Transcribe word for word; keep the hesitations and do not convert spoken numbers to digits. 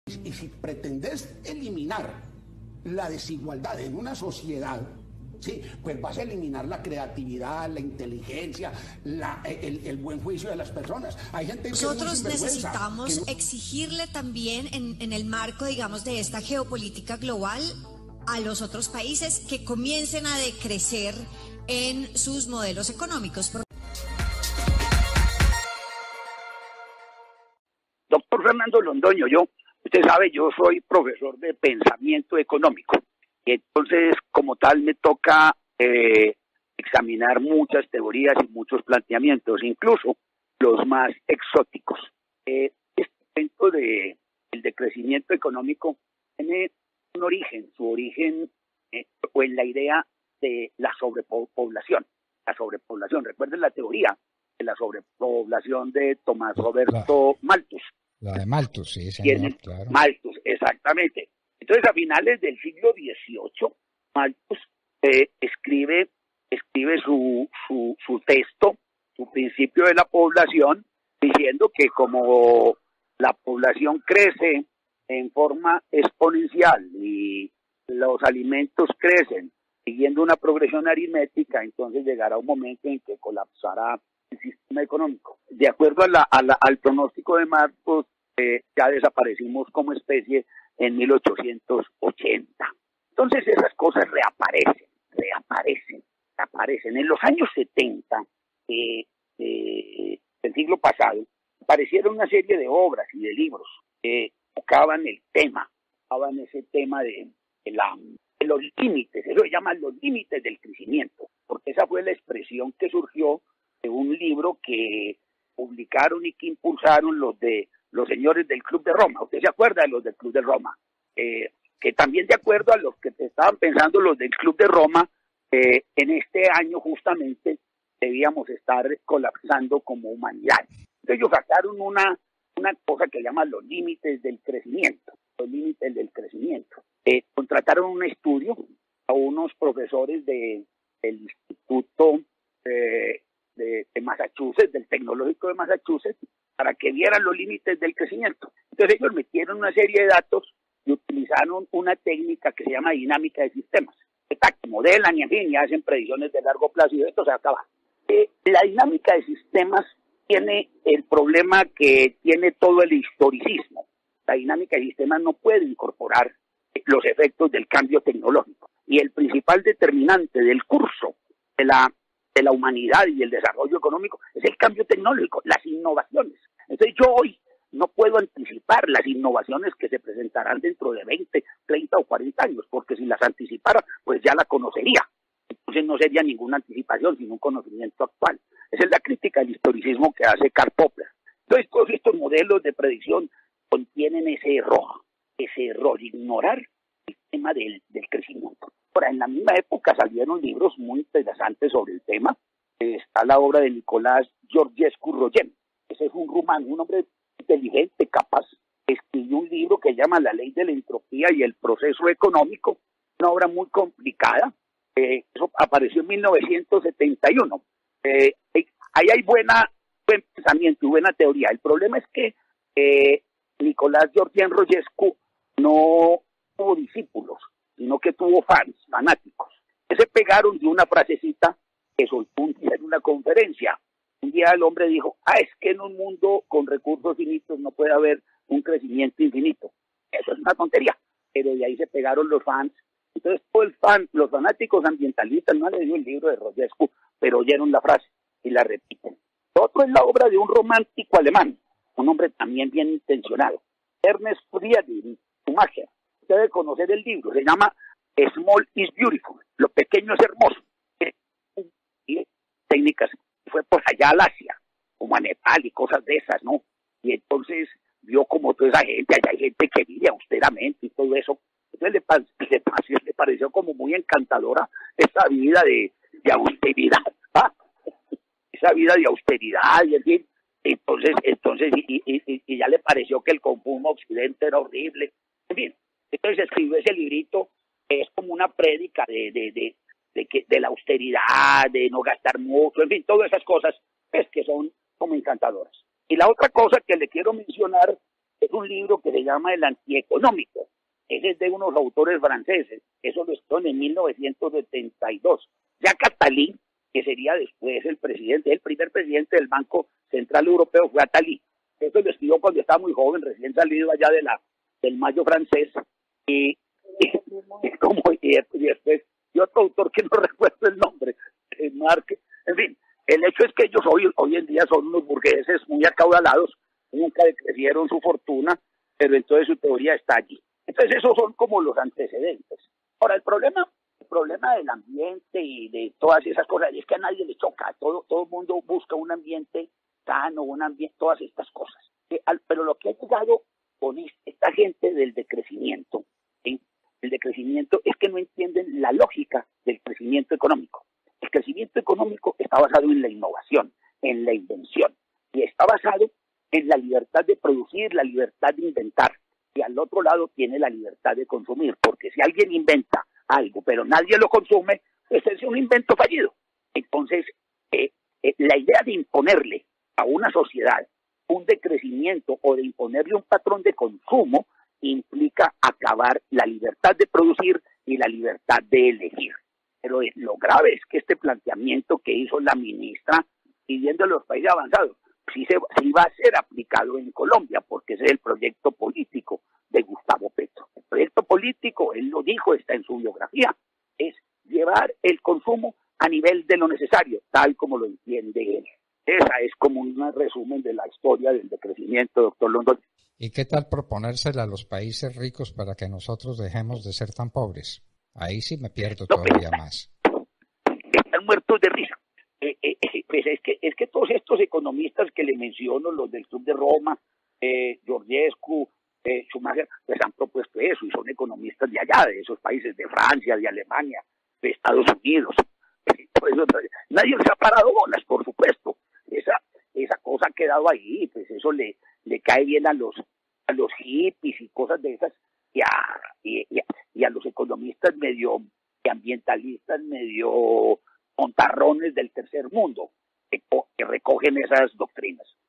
Y si pretendes eliminar la desigualdad en una sociedad, sí, pues vas a eliminar la creatividad, la inteligencia, la, el, el buen juicio de las personas. Hay gente que Nosotros necesitamos no... exigirle también en, en el marco, digamos, de esta geopolítica global a los otros países que comiencen a decrecer en sus modelos económicos. Doctor Fernando Londoño, yo, usted sabe, yo soy profesor de pensamiento económico y entonces como tal me toca eh, examinar muchas teorías y muchos planteamientos, incluso los más exóticos. Eh, este evento de el decrecimiento económico tiene un origen, su origen eh, o en la idea de la sobrepoblación. La sobrepoblación, recuerden la teoría de la sobrepoblación de Tomás Roberto la, Malthus. La de Malthus, sí, señor, claro. Malthus, exactamente. Entonces, a finales del siglo dieciocho, Malthus eh, escribe escribe su, su, su texto, su principio de la población, diciendo que como la población crece en forma exponencial y los alimentos crecen siguiendo una progresión aritmética, entonces llegará un momento en que colapsará el sistema económico. De acuerdo a la, a la, al pronóstico de Malthus, eh, ya desaparecimos como especie en mil ochocientos ochenta. Entonces esas cosas reaparecen, reaparecen, reaparecen. En los años setenta eh, eh, del siglo pasado, aparecieron una serie de obras y de libros que tocaban el tema, tocaban ese tema de, de, la, de los límites, eso se llama los límites del crecimiento, porque esa fue la expresión que surgió de un libro que publicaron y que impulsaron los de los señores del Club de Roma. ¿Usted se acuerda de los del Club de Roma? Eh, que también de acuerdo a los que estaban pensando los del Club de Roma, eh, en este año justamente debíamos estar colapsando como humanidad. Entonces ellos sacaron una, una cosa que llaman los límites del crecimiento, los límites del crecimiento. Eh, contrataron un estudio a unos profesores de, del Instituto eh, de, de Massachusetts, del Tecnológico de Massachusetts, para que vieran los límites del crecimiento. Entonces ellos metieron una serie de datos y utilizaron una técnica que se llama dinámica de sistemas. Exacto, modelan y en fin, y hacen predicciones de largo plazo y esto se acaba. Eh, la dinámica de sistemas tiene el problema que tiene todo el historicismo. La dinámica de sistemas no puede incorporar los efectos del cambio tecnológico. Y el principal determinante del curso de la de la humanidad y el desarrollo económico es el cambio tecnológico, las innovaciones. Entonces yo hoy no puedo anticipar las innovaciones que se presentarán dentro de veinte, treinta o cuarenta años, porque si las anticipara, pues ya la conocería. Entonces no sería ninguna anticipación, sino un conocimiento actual. Esa es la crítica al historicismo que hace Karl Popper. Entonces todos estos modelos de predicción contienen ese error, ese error, ignorar el tema del, del crecimiento. Ahora, en la misma época salieron libros muy interesantes sobre el tema. Está la obra de Nicolás Georgescu-Roegen. Ese es un rumano, un hombre inteligente, capaz. Escribió un libro que se llama La ley de la entropía y el proceso económico. Una obra muy complicada. Eh, eso apareció en mil novecientos setenta y uno. Eh, ahí hay buena, buen pensamiento y buena teoría. El problema es que eh, Nicolás Georgescu no tuvo discípulos, sino que tuvo fans, fanáticos, que se pegaron de una frasecita que soltó un día en una conferencia. Un día el hombre dijo, ah, es que en un mundo con recursos finitos no puede haber un crecimiento infinito. Eso es una tontería, pero de ahí se pegaron los fans. Entonces todo el fan, los fanáticos ambientalistas no han leído el libro de Rogescu, pero oyeron la frase y la repiten. Lo otro es la obra de un romántico alemán, un hombre también bien intencionado, Ernest Friedrich Schumacher. Usted debe conocer el libro, se llama Small is Beautiful, lo pequeño es hermoso. Y técnicas, fue por allá al Asia, como a Nepal y cosas de esas, ¿no? Y entonces vio como toda esa gente, allá hay gente que vive austeramente y todo eso. Entonces le, le, pareció, le pareció como muy encantadora esa vida de, de austeridad, ¿ah? Esa vida de austeridad y en fin. Entonces, entonces y, y, y ya le pareció que el consumo occidente era horrible, en fin. Entonces escribió ese librito, que es como una prédica de, de, de, de, que, de la austeridad, de no gastar mucho, en fin, todas esas cosas pues, que son como encantadoras. Y la otra cosa que le quiero mencionar es un libro que se llama El Antieconómico. Ese es de unos autores franceses. Eso lo escribieron en mil novecientos setenta y dos. Jacques Attali, que sería después el presidente, el primer presidente del Banco Central Europeo, fue Attali. Eso lo escribió cuando estaba muy joven, recién salido allá de la del Mayo francés. Y, y, y, como, y, y después, y otro autor que no recuerdo el nombre, eh, Marc. En fin, el hecho es que ellos hoy, hoy en día son unos burgueses muy acaudalados, nunca decrecieron su fortuna, pero entonces su teoría está allí. Entonces esos son como los antecedentes. Ahora, el problema, el problema del ambiente y de todas esas cosas es que a nadie le choca. Todo, todo el mundo busca un ambiente sano, un ambiente, todas estas cosas. Eh, al, pero lo que ha llegado con esta gente del decrecimiento, ¿sí? El decrecimiento es que no entienden la lógica del crecimiento económico. El crecimiento económico está basado en la innovación, en la invención, y está basado en la libertad de producir, la libertad de inventar. Y al otro lado tiene la libertad de consumir, porque si alguien inventa algo, pero nadie lo consume, pues es un invento fallido. Entonces, eh, eh, la idea de imponerle a una sociedad un decrecimiento o de imponerle un patrón de consumo implica acabar la libertad de producir y la libertad de elegir. Pero eh, lo grave es que este planteamiento que hizo la ministra pidiendo a los países avanzados, sí, se, sí va a ser aplicado en Colombia, porque ese es el proyecto político de Gustavo Petro. El proyecto político, él lo dijo, está en su biografía, es llevar el consumo a nivel de lo necesario, tal como lo entiende él. Esa es como un resumen de la historia del decrecimiento, doctor Londoño. ¿Y qué tal proponérsela a los países ricos para que nosotros dejemos de ser tan pobres? Ahí sí me pierdo no, todavía pero, más. Están muertos de risa. Eh, eh, pues es que, es que todos estos economistas que le menciono, los del Club de Roma, eh, Georgescu, eh, Schumacher, pues han propuesto eso y son economistas de allá, de esos países, de Francia, de Alemania, de Estados Unidos. Pues, nadie les ha parado bolas, por supuesto. Esa esa cosa ha quedado ahí, pues eso le, le cae bien a los a los hippies y cosas de esas, y a, y, y a, y a los economistas medio ambientalistas, medio montarrones del tercer mundo, que, que recogen esas doctrinas.